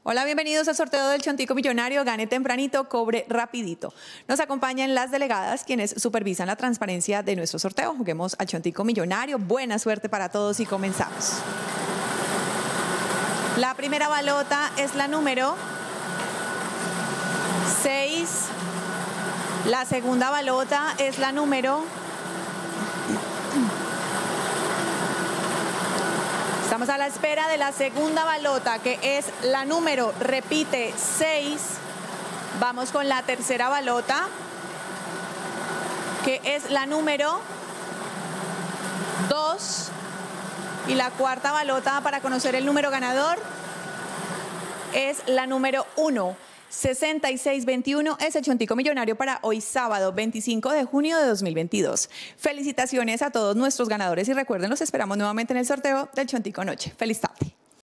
Hola, bienvenidos al sorteo del Chontico Millonario. Gane tempranito, cobre rapidito. Nos acompañan las delegadas quienes supervisan la transparencia de nuestro sorteo. Juguemos al Chontico Millonario. Buena suerte para todos y comenzamos. La primera balota es la número 6. La segunda balota es la número... Estamos a la espera de la segunda balota, que es la número, repite, 6. Vamos con la tercera balota, que es la número 2. Y la cuarta balota para conocer el número ganador es la número 1. 6621 es el Chontico Millonario para hoy sábado 25 de junio de 2022. Felicitaciones a todos nuestros ganadores y recuerden, los esperamos nuevamente en el sorteo del Chontico Noche. Feliz tarde.